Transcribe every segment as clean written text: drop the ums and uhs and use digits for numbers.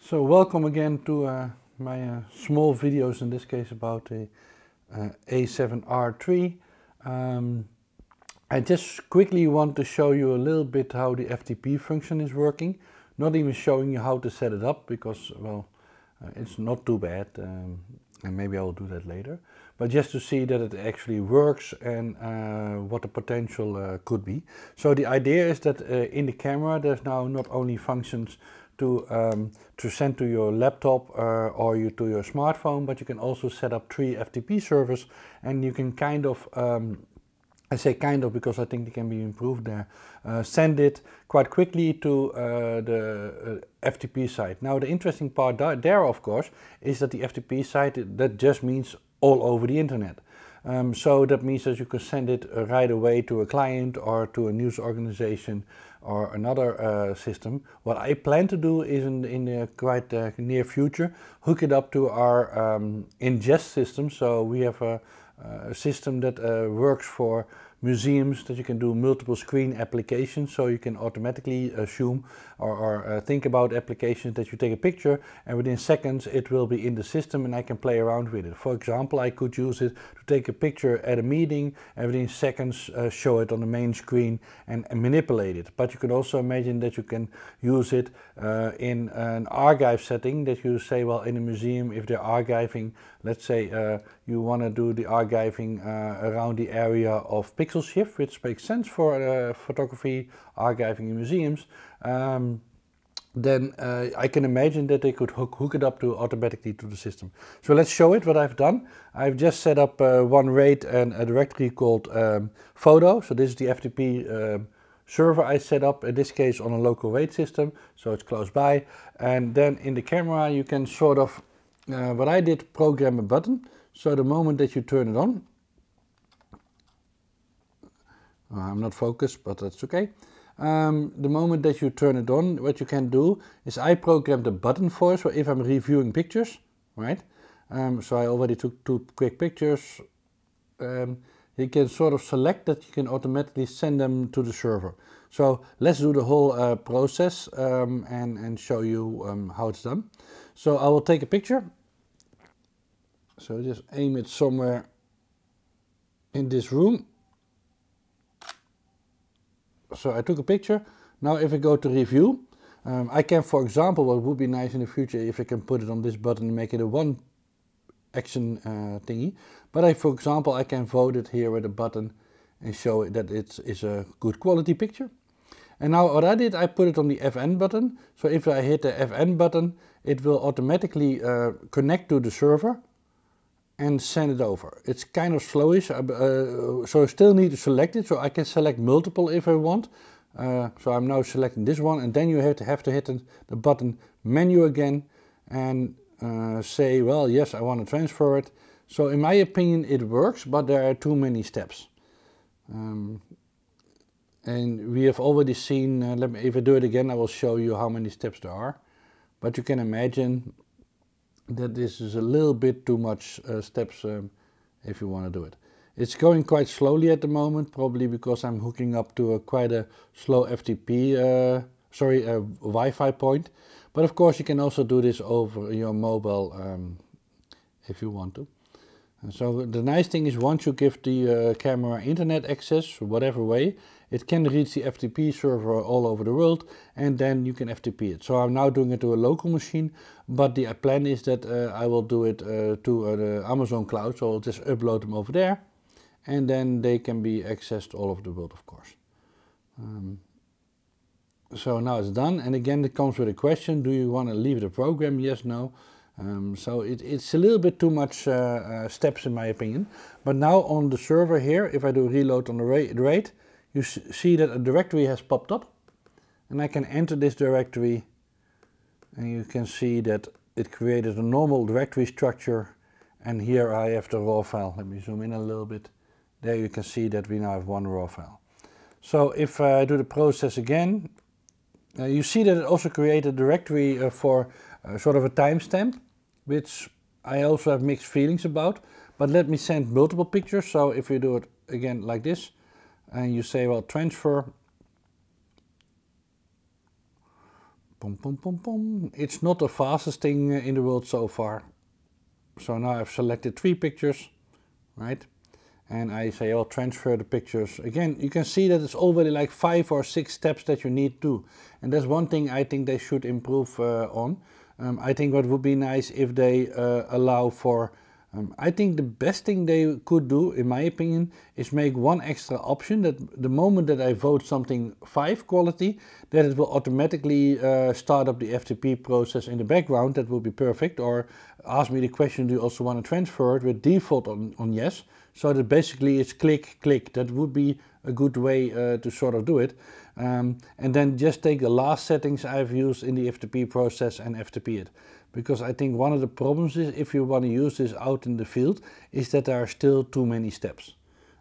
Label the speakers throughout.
Speaker 1: So welcome again to my small videos, in this case about the A7R3. I just quickly want to show you a little bit how the FTP function is working. Not even showing you how to set it up because, well, it's not too bad, and maybe I will do that later. But just to see that it actually works and what the potential could be. So the idea is that in the camera there's now not only functions to send to your laptop or to your smartphone, but you can also set up 3 FTP servers, and you can kind of, I say kind of because I think they can be improved there, send it quite quickly to the FTP site. Now the interesting part there, of course, is that the FTP site, that just means all over the internet. So that means that you can send it right away to a client or to a news organization or another system. What I plan to do is in the quite near future, hook it up to our ingest system. So we have a system that works for museums, that you can do multiple screen applications, so you can automatically assume or think about applications that you take a picture and within seconds it will be in the system and I can play around with it. For example, I could use it to take a picture at a meeting and within seconds show it on the main screen and manipulate it. But you can also imagine that you can use it in an archive setting, that you say, well, in a museum, if they're archiving, let's say you want to do the archiving around the area of pixel shift, which makes sense for photography archiving in museums, then I can imagine that they could hook it up to automatically to the system. So let's show it what I've done. I've just set up one RAID and a directory called photo. So this is the FTP server I set up, in this case on a local RAID system, so it's close by. And then in the camera you can sort of, what I did, program a button. So the moment that you turn it on, I'm not focused, but that's okay. The moment that you turn it on, what you can do is I programmed a button for it. So if I'm reviewing pictures, right? So I already took 2 quick pictures. You can sort of select that you can automatically send them to the server. So let's do the whole process and show you how it's done. So I will take a picture. So just aim it somewhere in this room. So I took a picture. Now if I go to review, I can, for example, what would be nice in the future if I can put it on this button and make it a one action thingy. But for example, I can vote it here with a button and show it that it is a good quality picture. And now what I did, I put it on the FN button. So if I hit the FN button, it will automatically connect to the server and send it over. It's kind of slowish, so I still need to select it. So I can select multiple if I want. So I'm now selecting this one, and then you have to hit the button menu again and say, well, yes, I want to transfer it. So in my opinion it works, but there are too many steps. And we have already seen, if I do it again I will show you how many steps there are. But you can imagine that this is a little bit too much steps if you want to do it. It's going quite slowly at the moment, probably because I'm hooking up to quite a slow FTP, Wi-Fi point. But of course you can also do this over your mobile if you want to. And so the nice thing is, once you give the camera internet access, whatever way, it can reach the FTP server all over the world, and then you can FTP it. So I'm now doing it to a local machine, but the plan is that I will do it to the Amazon cloud, so I'll just upload them over there, and then they can be accessed all over the world, of course. So now it's done, and again it comes with a question: do you want to leave the program? Yes, no. So it's a little bit too much steps in my opinion. But now on the server here, if I do reload on the RAID, you see that a directory has popped up, and I can enter this directory, and you can see that it created a normal directory structure, and here I have the raw file. Let me zoom in a little bit. There you can see that we now have one raw file. So if I do the process again, you see that it also created a directory for sort of a timestamp, which I also have mixed feelings about. But let me send multiple pictures. So if you do it again like this, and you say, well, transfer Boom, boom, boom, boom. It's not the fastest thing in the world so far. So now I've selected 3 pictures, right? And I say, oh, transfer the pictures. Again, you can see that it's already like 5 or 6 steps that you need to. And that's one thing I think they should improve on. I think what would be nice if they allow for, I think the best thing they could do, in my opinion, is make one extra option that the moment that I vote something 5 quality, that it will automatically start up the FTP process in the background. That would be perfect. Or ask me the question, do you also want to transfer it, with default on yes. So that basically it's click, click. That would be a good way to sort of do it. And then just take the last settings I've used in the FTP process and FTP it. Because I think one of the problems is, if you want to use this out in the field, is that there are still too many steps.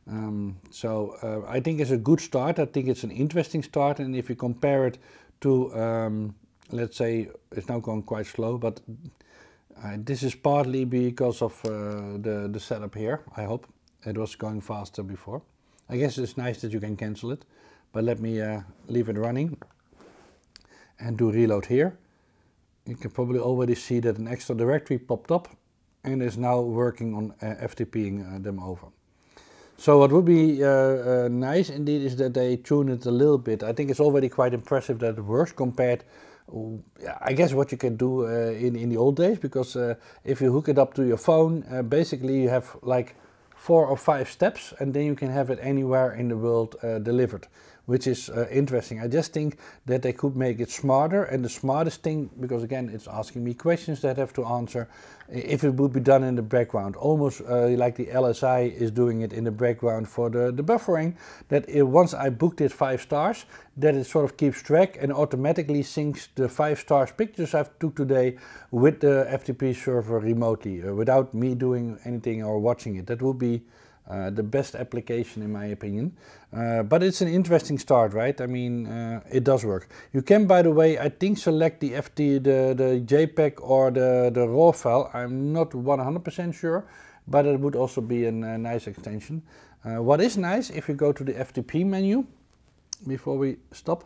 Speaker 1: I think it's a good start. I think it's an interesting start. And if you compare it to, let's say, it's now going quite slow, but this is partly because of the setup here, I hope. It was going faster before. I guess it's nice that you can cancel it, but let me leave it running and do reload here. You can probably already see that an extra directory popped up and is now working on FTPing them over. So what would be nice indeed is that they tune it a little bit. I think it's already quite impressive that it works compared, I guess, what you can do in the old days, because if you hook it up to your phone, basically you have like 4 or 5 steps, and then you can have it anywhere in the world delivered, which is interesting. I just think that they could make it smarter, and the smartest thing, because again it's asking me questions that I have to answer, if it would be done in the background, almost like the LSI is doing it in the background for the buffering, that once I booked it 5 stars, that it sort of keeps track and automatically syncs the 5 stars pictures I've took today with the FTP server remotely, without me doing anything or watching it. That would be the best application in my opinion. But it's an interesting start, right? I mean, it does work. You can, by the way, I think select the the JPEG or the RAW file. I'm not 100% sure, but it would also be a nice extension. What is nice, if you go to the FTP menu, before we stop,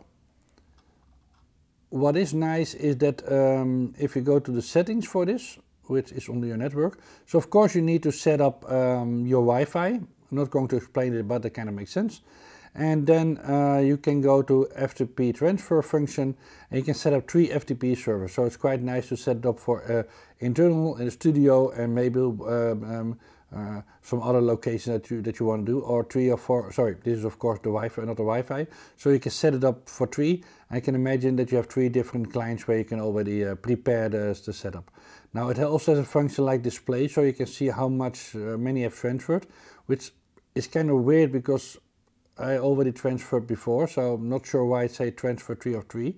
Speaker 1: what is nice is that if you go to the settings for this, which is on your network, so of course you need to set up your Wi-Fi. I'm not going to explain it, but that kind of makes sense. And then you can go to FTP transfer function, and you can set up 3 FTP servers. So it's quite nice to set it up for internal in the studio, and maybe some other location that you want to do, or 3 or 4. Sorry, this is of course the Wi-Fi, not the Wi-Fi. So you can set it up for 3. I can imagine that you have 3 different clients where you can already prepare the setup. Now it also has a function like display, so you can see how much many have transferred, which is kind of weird because I already transferred before, so I'm not sure why it say transfer 3 of 3.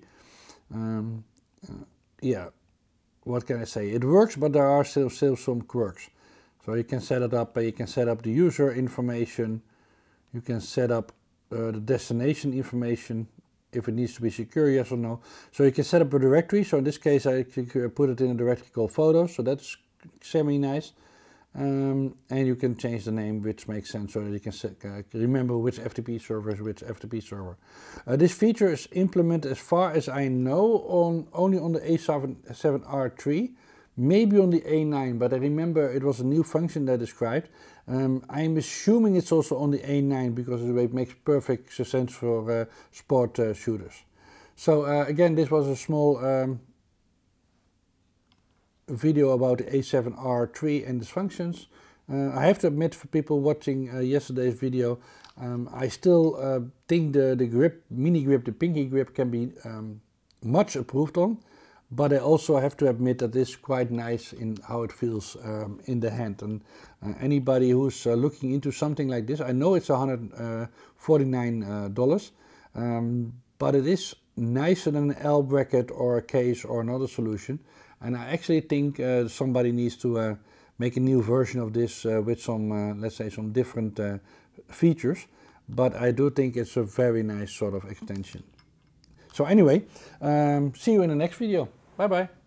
Speaker 1: Yeah, what can I say? It works, but there are still some quirks. So you can set it up, you can set up the user information, you can set up the destination information, if it needs to be secure, yes or no. So you can set up a directory. So in this case I put it in a directory called photos, so that's semi-nice. And you can change the name, which makes sense, so that you can remember which FTP server is which FTP server. This feature is implemented, as far as I know, only on the A7R3, maybe on the A9, but I remember it was a new function they described. I'm assuming it's also on the A9 because it makes perfect sense for sport shooters. So again, this was a small video about the A7R3 and its functions. I have to admit, for people watching yesterday's video, I still think the grip, mini grip, the pinky grip can be much improved on, but I also have to admit that it's quite nice in how it feels in the hand. And anybody who's looking into something like this, I know it's $149, but it is nicer than an L bracket or a case or another solution. And I actually think somebody needs to make a new version of this with some, let's say, some different features. But I do think it's a very nice sort of extension. So anyway, see you in the next video. Bye bye.